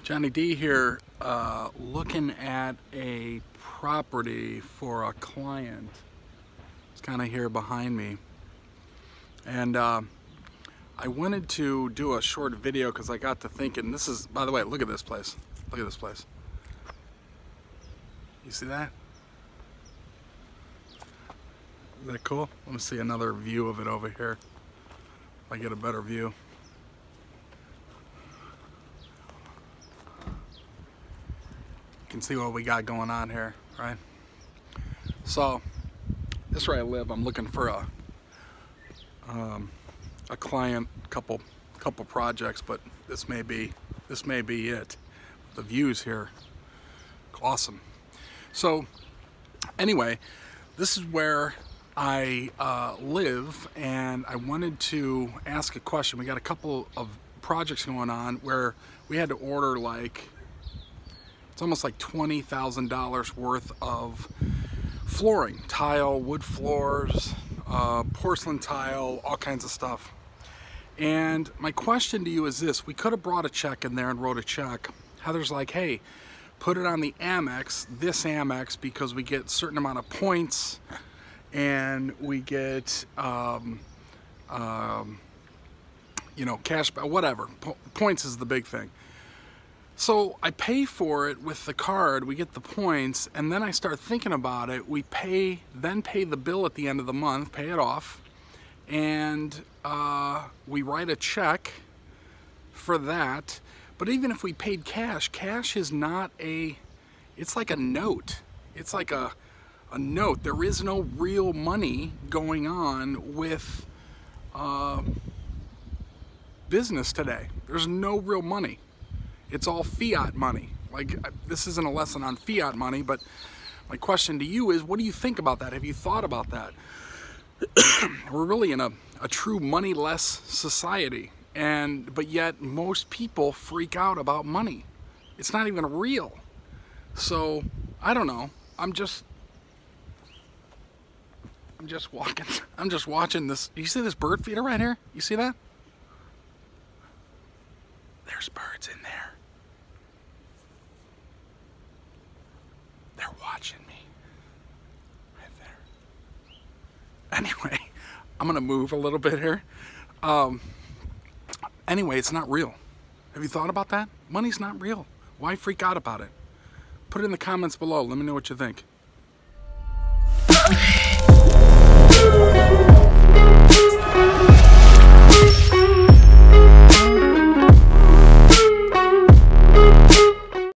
Johnny D here, looking at a property for a client. It's kind of here behind me. And I wanted to do a short video because I got to thinking, this is, by the way, look at this place. Look at this place. You see that? Is that cool? Let me see another view of it over here. If I get a better view. You can see what we got going on here, right? So this is where I live. I'm looking for a client, couple projects, but this may be it. The views here, awesome. So anyway, this is where I live, and I wanted to ask a question. We got a couple of projects going on where we had to order like, it's almost like $20,000 worth of flooring, tile, wood floors, porcelain tile, all kinds of stuff. And my question to you is this: we could have brought a check in there and wrote a check. Heather's like, hey, put it on the Amex, this Amex, because we get a certain amount of points and we get you know, cash, whatever. Points is the big thing. So I pay for it with the card, we get the points, and then I start thinking about it. We then pay the bill at the end of the month, pay it off, and we write a check for that. But even if we paid cash, cash is not it's like a note. It's like a note. There is no real money going on with business today. There's no real money. It's all fiat money. Like, this isn't a lesson on fiat money, but my question to you is, what do you think about that? Have you thought about that? We're really in a true moneyless society, but yet most people freak out about money. It's not even real. So I don't know. I'm just walking. I'm just watching this. You see this bird feeder right here? You see that? There's birds in there. They're watching me. Right there. Anyway, I'm gonna move a little bit here. Anyway, it's not real. Have you thought about that? Money's not real. Why freak out about it? Put it in the comments below. Let me know what you think.